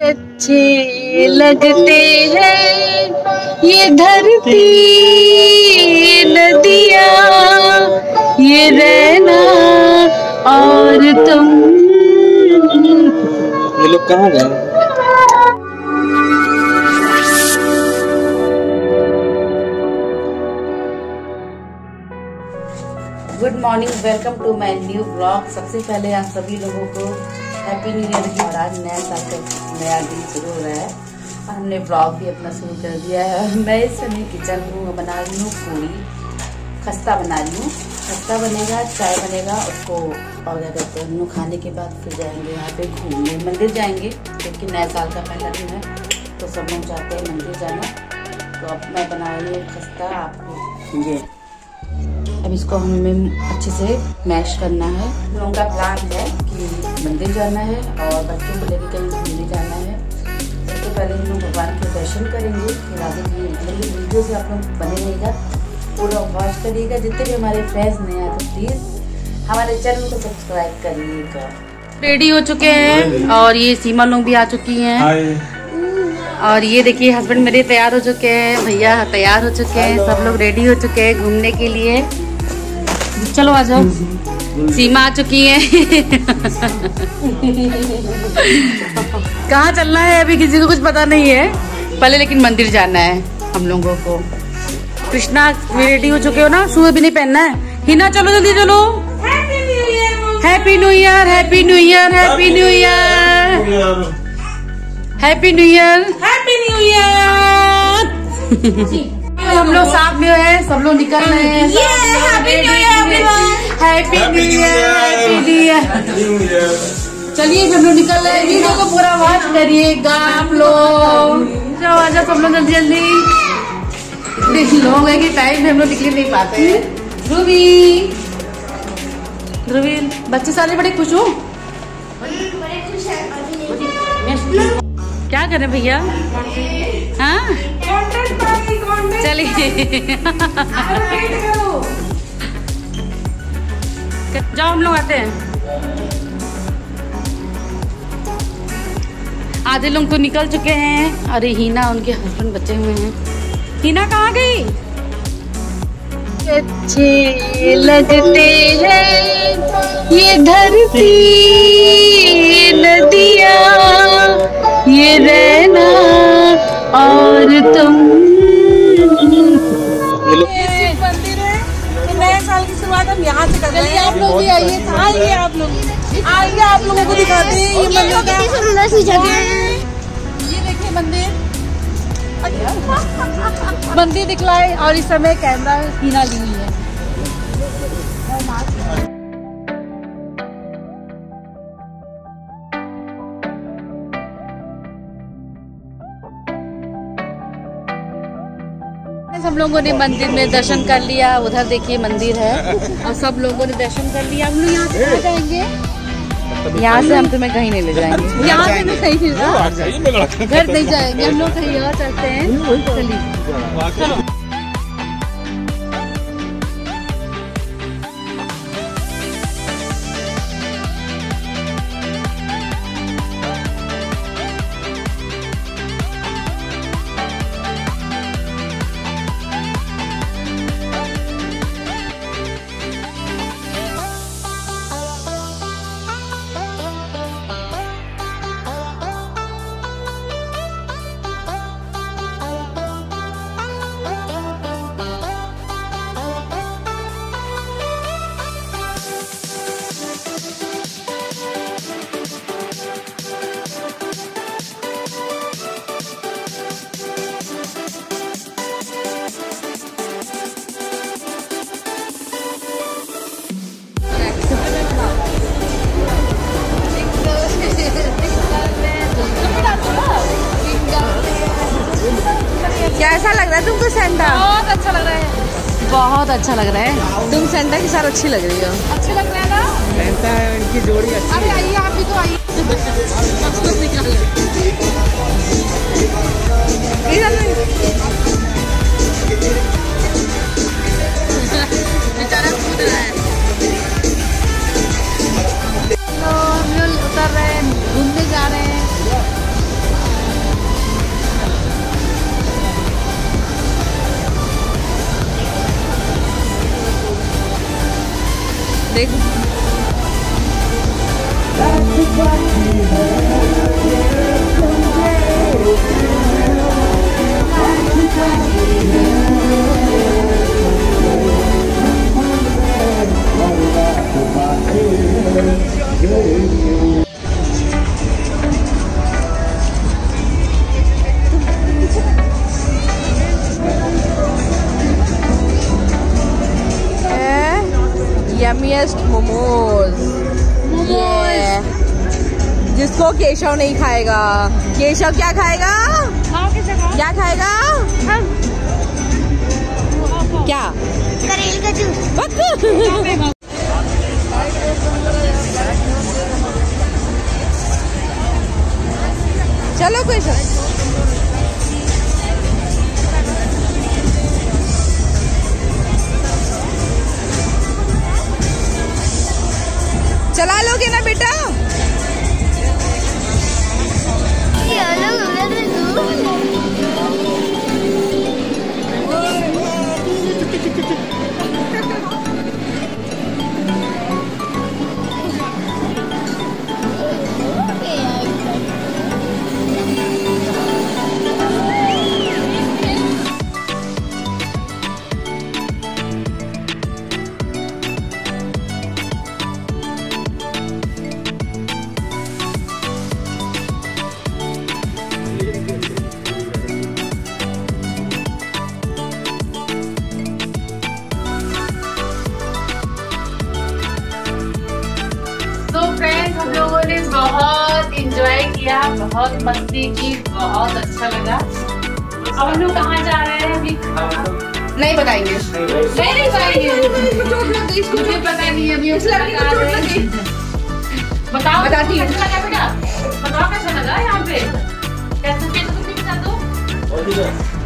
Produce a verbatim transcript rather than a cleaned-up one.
अच्छे लगते हैं ये धरती नदियाँ, ये रहना और तुम। ये लोग कहाँ गए? Good morning, welcome to my new blog. सबसे पहले आप सभी लोगों को हैप्पी न्यू ईयर की। और आज नया साल का नया दिन शुरू हो रहा है और हमने ब्लॉग भी अपना शुरू कर दिया है। मैं इस समय किचन में बना रही हूँ पूरी, खस्ता बना रही हूँ। खस्ता बनेगा, चाय बनेगा, उसको और क्या कहते हैं हम लोग खाने के बाद फिर जाएंगे यहाँ पे घूमने, मंदिर जाएंगे क्योंकि नया साल का पहला दिन है तो सब लोग चाहते हैं मंदिर जाना। तो अब मैं बना रही हूँ खस्ता। आपको ये अब इसको हमें अच्छे से मैश करना है। हम लोगों का प्लान है कि मंदिर जाना है और बच्चों को लेकर कहीं घूमने जाना है। सबसे पहले हम लोग भगवान के दर्शन करेंगे, फिर आगे कहीं निकलेंगे। वीडियो से आप लोग बने रहेगा, पूरा वॉच करिएगा। जितने भी हमारे फ्रेंड्स नए हैं तो प्लीज हमारे चैनल को सब्सक्राइब करिएगा। रेडी हो चुके हैं और ये सीमा लोग भी आ चुकी हैं। और ये देखिए हस्बैंड मेरे तैयार हो चुके हैं, भैया तैयार हो चुके हैं, सब लोग रेडी हो चुके हैं घूमने के लिए। चलो आ जाओ। सीमा आ चुकी है। कहाँ चलना है अभी किसी को कुछ पता नहीं है, पहले लेकिन मंदिर जाना है हम लोगों को। कृष्णा रेडी हो चुके हो ना? शूज भी नहीं पहनना है। हिना चलो जल्दी चलो। Happy new year, happy new year, happy new year, happy new year, happy new year. हम लोग साथ में है, सब लोग निकल रहे हैं। Happy new year, happy new year, happy new year. चलिए सब लोग निकल रहे हैं। वीडियो को पूरा वॉच करिएगा आप लोग। जाओ आ जाओ सब लोग जल्दी जल्दी। लोग है कि टाइम हम लोग निकल नहीं पाते हैं। ध्रुवी ध्रुवी बच्चे सारे बड़े खुश हो। क्या करें भैया? हाँ चलिए जाओ हम लोग आते हैं। आधे लोग तो निकल चुके हैं। अरे हीना उनके हस्बैंड बचे हुए हैं। हीना कहाँ गई? अच्छे लगते हैं ये धरती नदियाँ, ये रहना और तुम। मंदिर है तो नए साल की शुरुआत हम यहाँ से कर रहे हैं। आप लोग भी आइए, आइए आप लोग आइए, आप लोगों को दिखाते हैं ये मंदिर का सुंदर सी जगह है। ये देखिए मंदिर मंदिर दिखलाए और इस समय कैमरा हीना ली हुई है। सब लोगों ने मंदिर में दर्शन कर लिया। उधर देखिए मंदिर है और सब लोगों ने दर्शन कर लिया। हम लोग यहाँ से कहाँ जाएंगे? यहाँ से हम तुम्हें कहीं नहीं ले जाएंगे। यहाँ से नहीं कहीं नहीं, घर नहीं जाएंगे हम लोग, कहीं और चलते हैं। चलिए चलो। कैसा लग रहा है तुमको सेंटा? बहुत अच्छा लग रहा है, बहुत अच्छा लग रहा है। तुम सेंटा के साथ अच्छी लग रही हो। अच्छी लग रहा है ना? सेंटा है, इनकी जोड़ी अच्छी है। अरे आइए आप भी तो आइए। बेचारा कूद रहा है। तो हम लोग उतर रहे हैं, घूमने जा रहे हैं। केशव नहीं खाएगा। केशव क्या खाएगा? क्या खाएगा? क्या? करेल का जूस। चलो केशव। चला लोगे ना बेटा? फ्रेंड्स, हम लोगों ने बहुत इंजॉय किया, बहुत मस्ती की, बहुत अच्छा लगा। अब हम लोग कहाँ जा रहे हैं अभी नहीं बताएंगे। नहीं नहीं बताएंगे। मुझे पता नहीं अभी। बताओ बताती हूँ। कैसा लगा बेटा? बताओ कैसा लगा यहाँ पे? कैसे कैसे तुम भी बता दो।